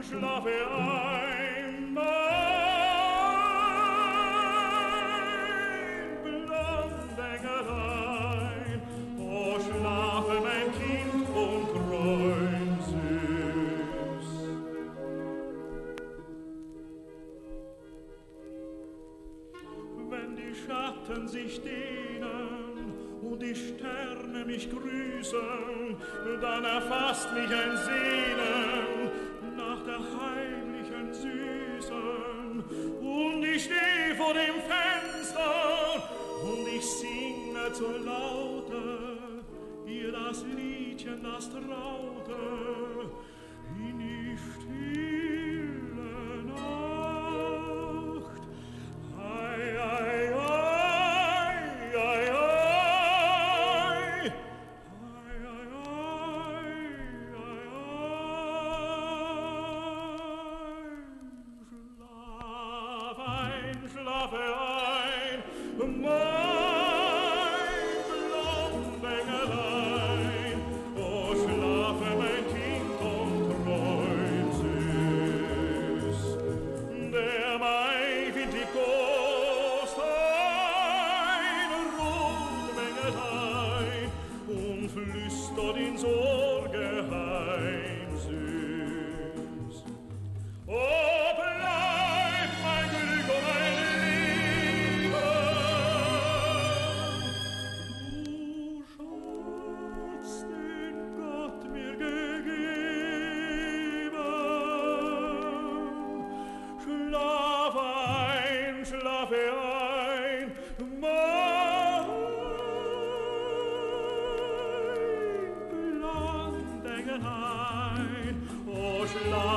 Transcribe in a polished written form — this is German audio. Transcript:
schlafe ein, mein blond Engelein. O schlafe, mein Kind, und träum süß. Wenn die Schatten sich dehnen und die Sterne mich grüßen, dann erfasst mich ein Sehnen nach der heimlichen Süßen. Und ich stehe vor dem Fenster und ich singe zur Laute ihr das Liedchen, das traute in die stille Nacht. Ei, ei, ei, ei, ei. Ei, ei, ei, ei, ei. Schlaf ein, mein blond Engelein. O schlafe, mein Kind, und träum süß. Der Mai findet die Kost ein Rotmengelein und flüstert in Sorge heim süß. O bleib, mein Glück, o meine Liebe, du Schatz, den Gott mir gegeben. Schlafe ein, mein blond Engelein. O schlaf